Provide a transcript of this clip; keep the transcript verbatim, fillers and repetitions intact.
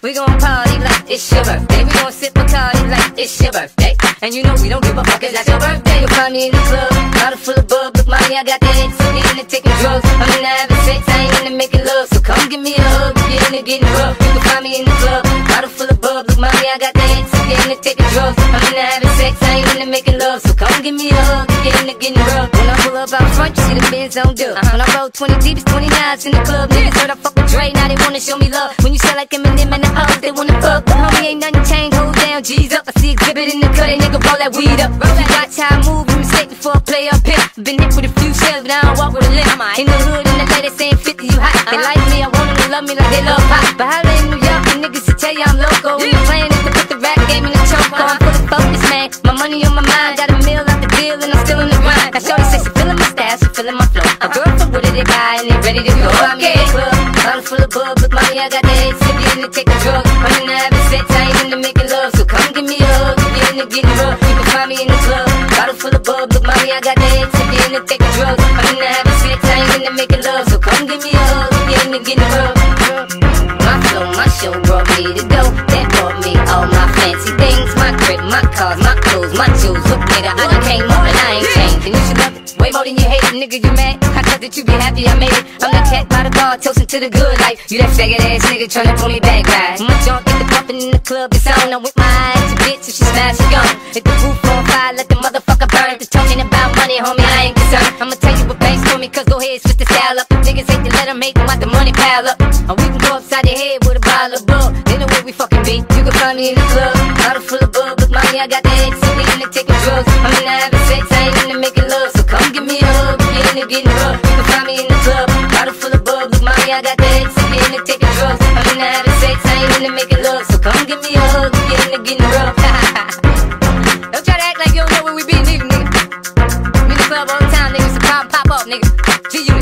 We gon' party like it's your birthday. We gon' sip Bacardí like it's your birthday. And you know we don't give a fuck, it's not your birthday. You'll find me in the club, bottle full of bub. Look, mommy, I got the head, so get into taking drugs. I'm into having sex, I ain't into making love. So come give me a hug, get into getting rough. You can find me in the club, bottle full of bub. Look, mommy, I got the head, so get into taking drugs. I'm into having sex, I ain't into making love. So come give me a hug, get into getting rough. When I pull up out front, you see the Benz on dub. When I roll twenty deep, it's twenty-nines in the club. Niggas heard I fuck with Dre, now they wanna show me love. When you sell like Eminem and the O's, they wanna fuck. But homie, ain't nothing changed, hold down, G's up. I see exhibit in the cut, that nigga roll that weed up. Roll that. Watch how I move, you mistake before I play up here. Been hit with a few shells, but I don't walk with a limp. In the hood, in the lady saying fifty, you hot. They like me, I want them to love me like they love pop. But holla in New York, the niggas will tell you I'm loco. When the plan is to put the rap game in the choke. I'm full of focus, man, my money on my mind. Got a meal out the deal and I'm still in the grind. Now shorty says she feeling my style, she feeling my flow. A girl from Wooded, they buy and they ready to go. I'm in the club, bottle full of bub. Look, mommy, I got the head, so get in to take a drug. I'm into having sex, I ain't into making love. So come give me a hug, get into getting rough. You can find me in the club, bottle full of bub. Look, mommy, I got the head, so get into taking drugs. I'm into having sex, I ain't into making love. So come give me a hug, get into getting rough. My flow, my show brought me to go. That brought me all my fancy things. My crib, my cars, my clothes, my jewels. Look, nigga, I done came up and I ain't changed. And you should love it way more than you hate it, nigga, you mad? I thought that you be happy I made it. I'm that cat by the bar, toasting to the good life. You that faggot ass nigga tryna pull me back, right? My junk get the pumping in the club, it's on. I'm with my eyes, a bitch, if she smash, she gone. Hit the roof on fire, let the motherfucker burn. If they're talking about money, homie, I ain't concerned. I'ma tell you what banks told me, cause go ahead, switch the style up. If niggas hate to let them hate them, want the money pile up. Or we can go upside their head with a bottle of bug. They know where we fucking be. You can find me in the club, bottle full of bub. Look, mommy, I got the head, so we into taking drugs. I'm into having sex, I ain't into making love. So come give me a hug, get into getting rough. You can find me in the club, bottle full of bub. Look, mommy, I got the head, so get into taking drugs. I'm into having sex, I ain't into making love. So come give me a hug, get into getting rough. Don't try to act like you don't know where we be, nigga, nigga. We in the club all the time, nigga, so pop, pop up, nigga. G, you